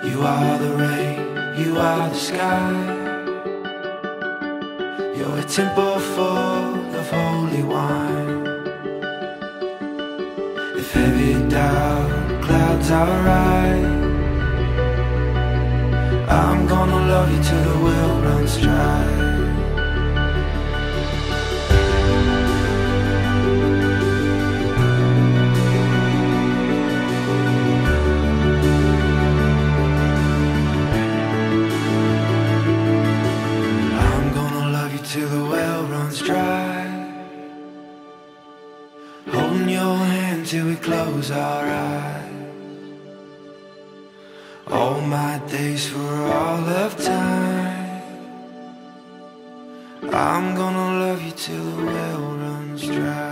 You are the rain, you are the sky. You're a temple full of holy wine. If heavy dark clouds are right, I'm gonna love you till the well runs dry. Till the well runs dry. Holding your hand till we close our eyes. All my days for all of time. I'm gonna love you till the well runs dry.